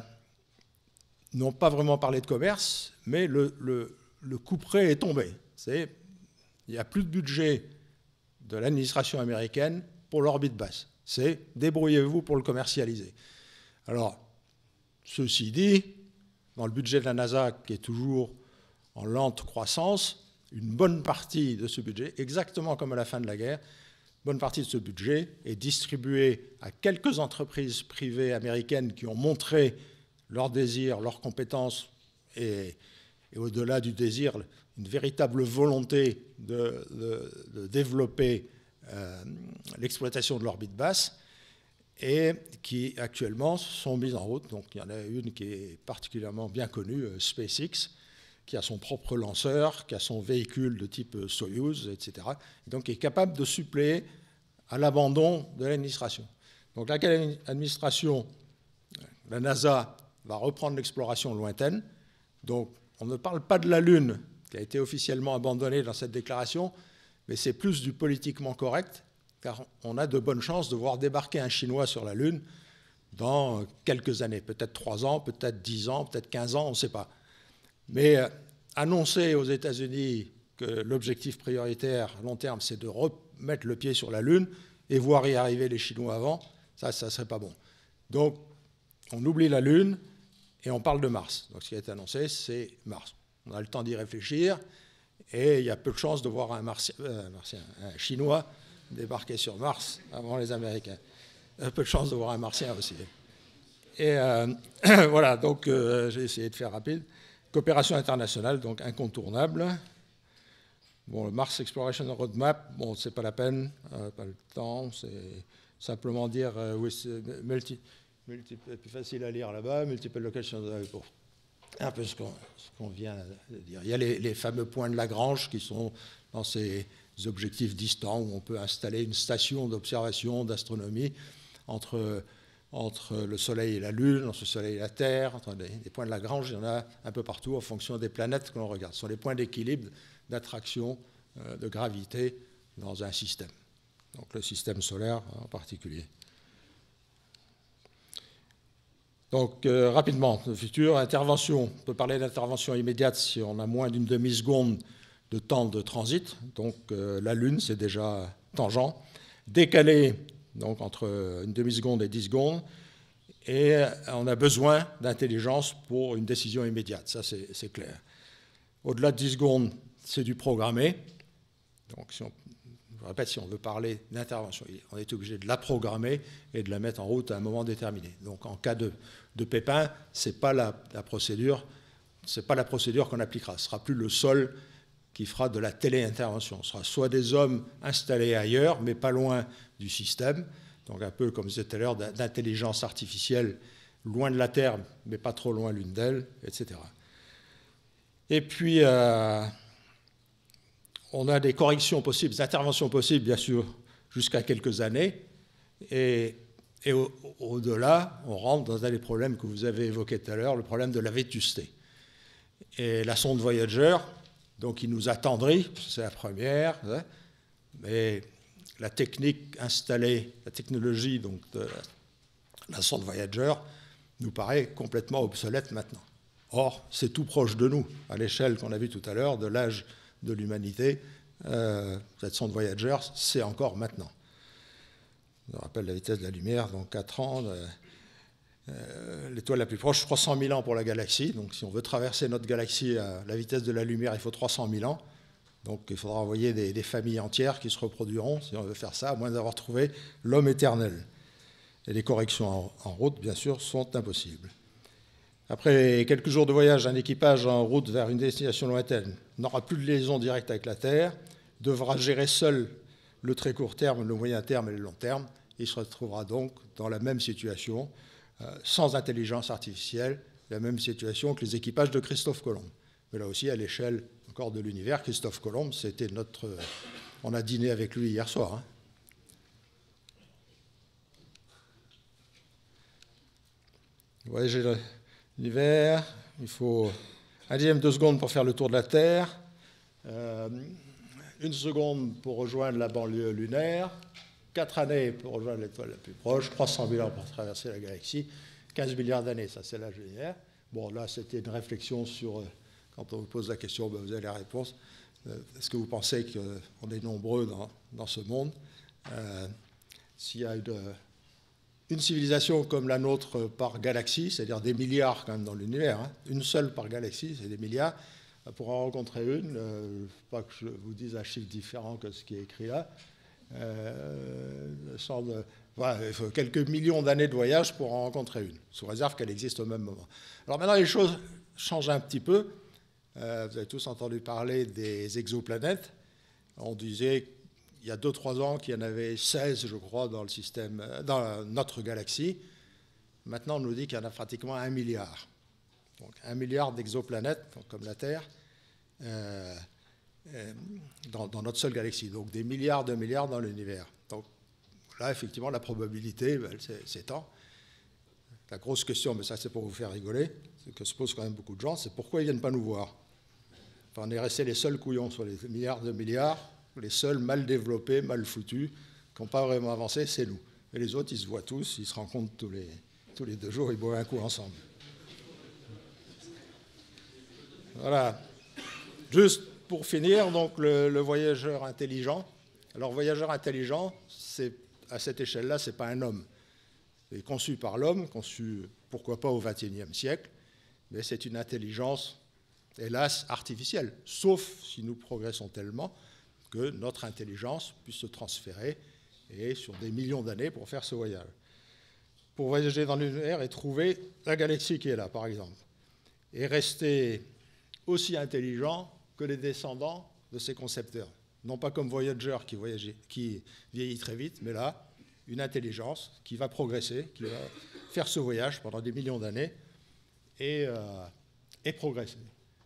n'ont pas vraiment parlé de commerce, mais le couperet est tombé. Il n'y a plus de budget de l'administration américaine pour l'orbite basse. C'est débrouillez-vous pour le commercialiser. Alors, ceci dit, dans le budget de la NASA, qui est toujours en lente croissance, une bonne partie de ce budget, exactement comme à la fin de la guerre, une bonne partie de ce budget est distribuée à quelques entreprises privées américaines qui ont montré leur désir, leurs compétences et au-delà du désir, une véritable volonté de développer l'exploitation de l'orbite basse et qui actuellement sont mises en route. Donc il y en a une qui est particulièrement bien connue, SpaceX, qui a son propre lanceur, qui a son véhicule de type Soyuz, etc. Et donc qui est capable de suppléer à l'abandon de l'administration. Donc l'administration, la NASA, va reprendre l'exploration lointaine. Donc on ne parle pas de la Lune, qui a été officiellement abandonnée dans cette déclaration, mais c'est plus du politiquement correct, car on a de bonnes chances de voir débarquer un Chinois sur la Lune dans quelques années, peut-être 3 ans, peut-être 10 ans, peut-être 15 ans, on ne sait pas. Mais annoncer aux États-Unis que l'objectif prioritaire à long terme, c'est de remettre le pied sur la Lune et voir y arriver les Chinois avant, ça ne serait pas bon. Donc, on oublie la Lune et on parle de Mars. Donc, ce qui a été annoncé, c'est Mars. On a le temps d'y réfléchir et il y a peu de chances de voir un Chinois débarquer sur Mars avant les Américains. Peu de chances de voir un Martien aussi. Et voilà, donc j'ai essayé de faire rapide. Coopération internationale, donc incontournable. Bon, le Mars Exploration Roadmap, bon, c'est pas la peine, pas le temps, c'est simplement dire, oui, c'est plus facile à lire là-bas, multiple locations, bon, un peu ce qu'on vient de dire. Il y a les fameux points de Lagrange qui sont dans ces objectifs distants où on peut installer une station d'observation d'astronomie entre le Soleil et la Lune, entre le Soleil et la Terre, entre des points de Lagrange, il y en a un peu partout en fonction des planètes que l'on regarde. Ce sont les points d'équilibre, d'attraction, de gravité dans un système. Donc le système solaire en particulier. Donc rapidement, le futur, intervention. On peut parler d'intervention immédiate si on a moins d'une demi-seconde de temps de transit. Donc la Lune, c'est déjà tangent. Décalé, donc entre une demi-seconde et 10 secondes, et on a besoin d'intelligence pour une décision immédiate, ça c'est clair. Au-delà de 10 secondes, c'est du programmé. Donc je répète, si on veut parler d'intervention, on est obligé de la programmer et de la mettre en route à un moment déterminé. Donc en cas de pépin, ce n'est pas la procédure qu'on appliquera. Ce ne sera plus le sol qui fera de la téléintervention. Ce sera soit des hommes installés ailleurs, mais pas loin du système, donc un peu comme je disais tout à l'heure, d'intelligence artificielle loin de la Terre, mais pas trop loin l'une d'elles, etc. Et puis, on a des corrections possibles, des interventions possibles, bien sûr, jusqu'à quelques années, et au-delà, on rentre dans un des problèmes que vous avez évoqués tout à l'heure, le problème de la vétusté. Et la sonde Voyager, donc il nous attendrit, c'est la première, hein, mais la technique installée, la technologie donc, de la sonde Voyager nous paraît complètement obsolète maintenant. Or, c'est tout proche de nous, à l'échelle qu'on a vue tout à l'heure, de l'âge de l'humanité. Cette sonde Voyager, c'est encore maintenant. Je rappelle la vitesse de la lumière, donc 4 ans. L'étoile la plus proche, 300 000 ans pour la galaxie. Donc si on veut traverser notre galaxie à la vitesse de la lumière, il faut 300 000 ans. Donc il faudra envoyer des familles entières qui se reproduiront, si on veut faire ça, à moins d'avoir trouvé l'homme éternel. Et les corrections en route, bien sûr, sont impossibles. Après quelques jours de voyage, un équipage en route vers une destination lointaine, n'aura plus de liaison directe avec la Terre, devra gérer seul le très court terme, le moyen terme et le long terme. Il se retrouvera donc dans la même situation, sans intelligence artificielle, la même situation que les équipages de Christophe Colomb. Mais là aussi, à l'échelle encore de l'univers, Christophe Colomb, c'était notre... On a dîné avec lui hier soir. Hein. Voyager l'univers, il faut 1/10 de seconde pour faire le tour de la Terre, 1 seconde pour rejoindre la banlieue lunaire, 4 années pour rejoindre l'étoile la plus proche, 300 000 ans pour traverser la galaxie, 15 milliards d'années, ça c'est l'âge lunaire. Bon, là, c'était une réflexion sur, quand on vous pose la question, ben, vous avez la réponse. Est-ce que vous pensez qu'on est nombreux dans ce monde? S'il y a une civilisation comme la nôtre par galaxie, c'est-à-dire des milliards quand même dans l'univers, hein, une seule par galaxie, c'est des milliards, pour en rencontrer une, pas que je vous dise un chiffre différent que ce qui est écrit là, voilà, il faut quelques millions d'années de voyage pour en rencontrer une, sous réserve qu'elle existe au même moment. Alors maintenant, les choses changent un petit peu. Vous avez tous entendu parler des exoplanètes. On disait il y a 2-3 ans qu'il y en avait 16, je crois, dans le système, dans notre galaxie. Maintenant, on nous dit qu'il y en a pratiquement 1 milliard. Donc 1 milliard d'exoplanètes, comme la Terre, dans notre seule galaxie. Donc des milliards de milliards dans l'univers. Donc là, effectivement, la probabilité s'étend. La grosse question, mais ça c'est pour vous faire rigoler, c'est que se posent quand même beaucoup de gens, c'est pourquoi ils ne viennent pas nous voir. Enfin, on est restés les seuls couillons sur les milliards de milliards, les seuls mal développés, mal foutus, qui n'ont pas vraiment avancé, c'est nous. Et les autres, ils se voient tous, ils se rencontrent tous les 2 jours, ils boivent un coup ensemble. Voilà. Juste pour finir, donc le voyageur intelligent. Alors, voyageur intelligent, à cette échelle-là, ce n'est pas un homme. C'est conçu par l'homme, conçu, pourquoi pas, au XXIe siècle, mais c'est une intelligence, hélas, artificielle, sauf si nous progressons tellement que notre intelligence puisse se transférer et sur des millions d'années pour faire ce voyage. Pour voyager dans l'univers et trouver la galaxie qui est là, par exemple, et rester aussi intelligent que les descendants de ses concepteurs. Non pas comme Voyager qui vieillit très vite, mais là, une intelligence qui va progresser, qui va faire ce voyage pendant des millions d'années et progresser.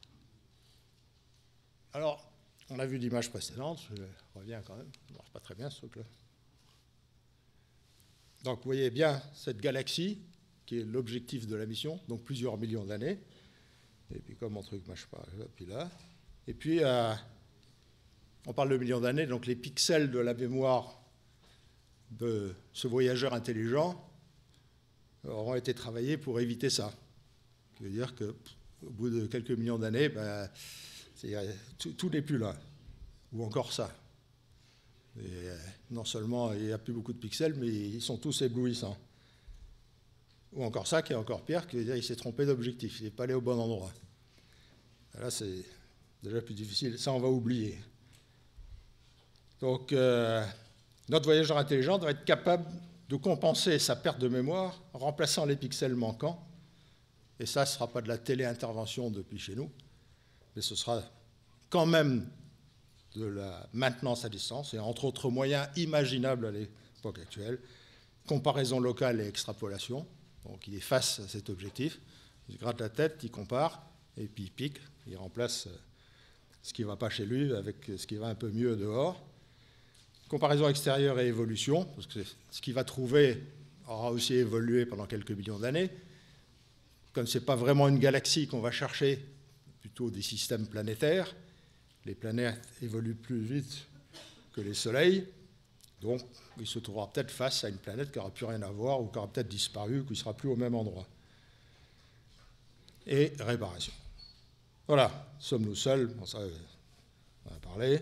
Alors, on a vu l'image précédente, je reviens quand même, ça ne marche pas très bien ce truc-là. Donc vous voyez bien cette galaxie, qui est l'objectif de la mission, donc plusieurs millions d'années. Et puis comme mon truc ne marche pas, puis là. Et puis, on parle de millions d'années, donc les pixels de la mémoire de ce voyageur intelligent auront été travaillés pour éviter ça. Ça veut dire qu'au bout de quelques millions d'années, ben, tout n'est plus là. Ou encore ça. Et, non seulement il n'y a plus beaucoup de pixels, mais ils sont tous éblouissants. Ou encore ça, qui est encore pire, qu'il s'est trompé d'objectif, il n'est pas allé au bon endroit. Là, c'est déjà plus difficile, ça on va oublier. Donc, notre voyageur intelligent doit être capable de compenser sa perte de mémoire en remplaçant les pixels manquants. Et ça, ce ne sera pas de la téléintervention depuis chez nous, mais ce sera quand même de la maintenance à distance, et entre autres moyens imaginables à l'époque actuelle, comparaison locale et extrapolation. Donc il est face à cet objectif, il se gratte la tête, il compare, et puis il pique, il remplace ce qui ne va pas chez lui avec ce qui va un peu mieux dehors. Comparaison extérieure et évolution, parce que ce qu'il va trouver aura aussi évolué pendant quelques millions d'années. Comme ce n'est pas vraiment une galaxie qu'on va chercher, plutôt des systèmes planétaires, les planètes évoluent plus vite que les soleils, donc il se trouvera peut-être face à une planète qui n'aura plus rien à voir, ou qui aura peut-être disparu, ou qui ne sera plus au même endroit. Et réparation. Voilà, sommes-nous seuls? Bon, ça, on va parler.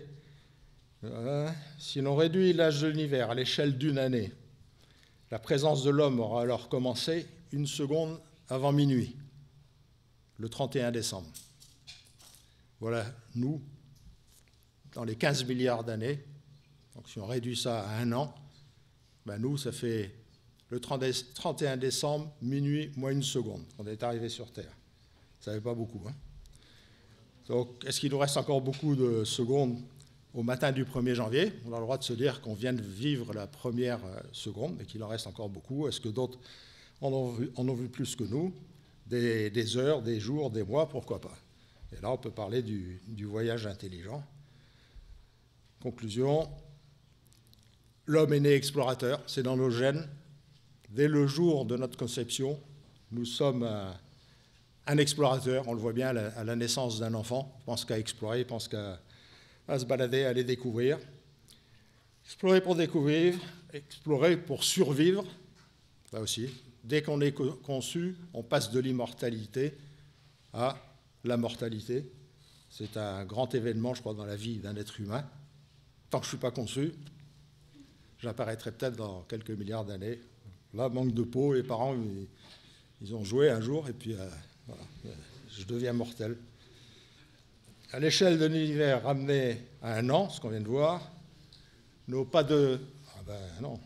Si l'on réduit l'âge de l'univers à l'échelle d'une année, la présence de l'homme aura alors commencé 1 seconde avant minuit, le 31 décembre. Voilà, nous, dans les 15 milliards d'années, donc si on réduit ça à 1 an, ben nous, ça fait le 31 décembre, minuit, moins 1 seconde, on est arrivé sur Terre. Ça ne fait pas beaucoup. Hein. Donc, est-ce qu'il nous reste encore beaucoup de secondes au matin du 1er janvier? On a le droit de se dire qu'on vient de vivre la première seconde et qu'il en reste encore beaucoup. Est-ce que d'autres en ont vu plus que nous? Des heures, des jours, des mois, pourquoi pas? Et là, on peut parler du voyage intelligent. Conclusion, l'homme est né explorateur, c'est dans nos gènes. Dès le jour de notre conception, nous sommes un explorateur. On le voit bien à la naissance d'un enfant. Il pense qu'à explorer, il pense qu'à se balader, à aller découvrir. Explorer pour découvrir, explorer pour survivre, là aussi. Dès qu'on est conçu, on passe de l'immortalité à la mortalité. C'est un grand événement, je crois, dans la vie d'un être humain. Tant que je ne suis pas conçu, j'apparaîtrai peut-être dans quelques milliards d'années. Là, manque de peau, les parents, ils ont joué un jour, et puis voilà, je deviens mortel. À l'échelle de l'univers ramené à 1 an, ce qu'on vient de voir, nos pas de... Ah ben non.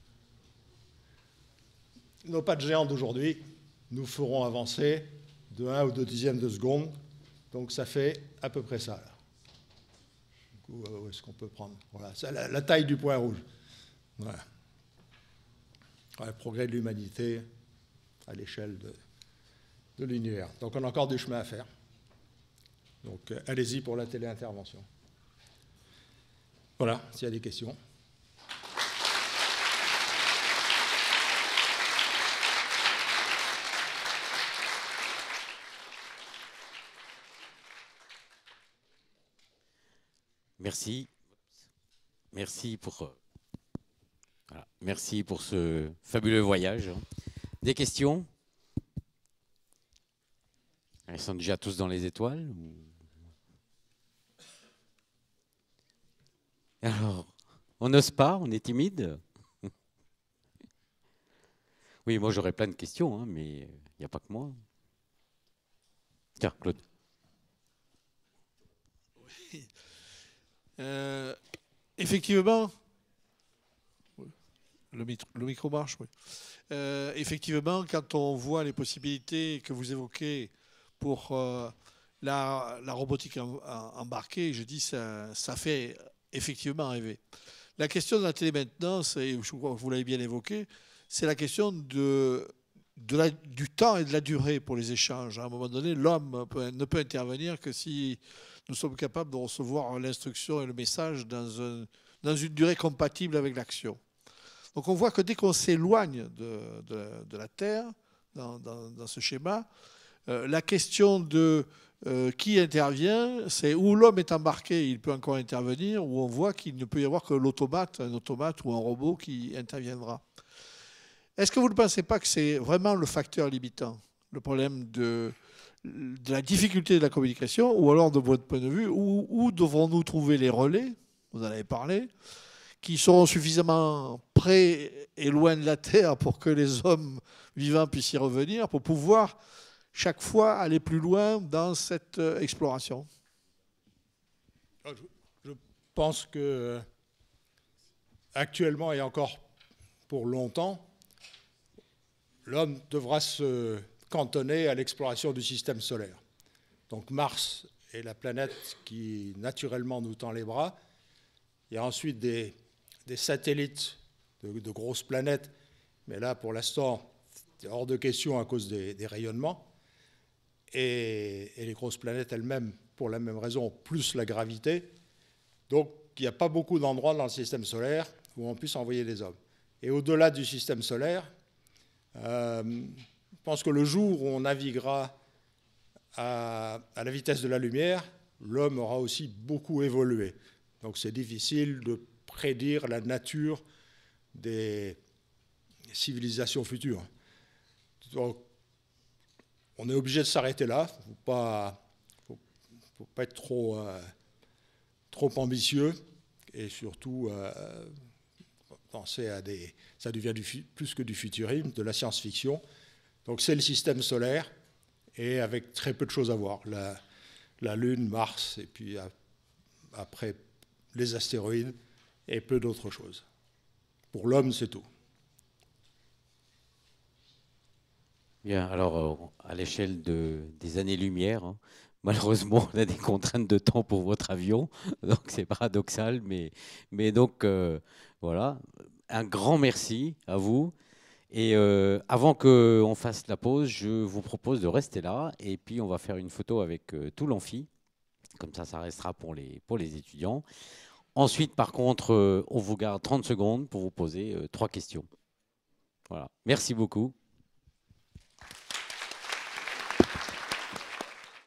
Nos pas de géants d'aujourd'hui nous feront avancer de 1 ou 2 dixièmes de seconde. Donc ça fait à peu près ça. Là. Où est-ce qu'on peut prendre? Voilà, c'est la taille du point rouge. Voilà. Le progrès de l'humanité à l'échelle de l'univers. Donc on a encore du chemin à faire. Donc allez-y pour la téléintervention. Voilà, s'il y a des questions. Merci. Merci pour ce fabuleux voyage. Des questions? Ils sont déjà tous dans les étoiles? Alors, on n'ose pas, on est timide? Oui, moi j'aurais plein de questions, hein, mais il n'y a pas que moi. Tiens, Claude. Oui. Effectivement, le micro marche, oui. Effectivement, quand on voit les possibilités que vous évoquez pour la robotique embarquée, je dis ça fait effectivement rêver. La question de la télémaintenance, et je crois que vous l'avez bien évoqué, c'est la question du temps et de la durée pour les échanges. À un moment donné, l'homme ne peut intervenir que si nous sommes capables de recevoir l'instruction et le message dans une durée compatible avec l'action. Donc on voit que dès qu'on s'éloigne de la Terre, dans ce schéma, la question de qui intervient, c'est où l'homme est embarqué, il peut encore intervenir, où on voit qu'il ne peut y avoir que un automate ou un robot qui interviendra. Est-ce que vous ne pensez pas que c'est vraiment le facteur limitant, le problème de la difficulté de la communication, ou alors de votre point de vue, où devrons-nous trouver les relais, vous en avez parlé, qui seront suffisamment près et loin de la Terre pour que les hommes vivants puissent y revenir, pour pouvoir chaque fois aller plus loin dans cette exploration? Je pense que actuellement et encore pour longtemps, l'homme devra se cantonner à l'exploration du système solaire. Donc Mars est la planète qui naturellement nous tend les bras. Il y a ensuite des satellites de grosses planètes, mais là pour l'instant c'est hors de question à cause des rayonnements. Et les grosses planètes elles-mêmes, pour la même raison, plus la gravité. Donc il n'y a pas beaucoup d'endroits dans le système solaire où on puisse envoyer des hommes. Et au-delà du système solaire, je pense que le jour où on naviguera à la vitesse de la lumière, l'homme aura aussi beaucoup évolué. Donc c'est difficile de prédire la nature des civilisations futures. Donc on est obligé de s'arrêter là. Il ne faut pas être trop ambitieux et surtout penser à ça devient plus que du futurisme, de la science-fiction. Donc c'est le système solaire et avec très peu de choses à voir. La Lune, Mars et puis après les astéroïdes et peu d'autres choses. Pour l'homme, c'est tout. Bien, alors à l'échelle des années-lumière, hein, Malheureusement, on a des contraintes de temps pour votre avion, donc c'est paradoxal, mais donc voilà. Un grand merci à vous. Et avant qu'on fasse la pause, je vous propose de rester là et puis on va faire une photo avec tout l'amphi. Comme ça restera pour les étudiants. Ensuite, par contre, on vous garde 30 secondes pour vous poser 3 questions. Voilà. Merci beaucoup.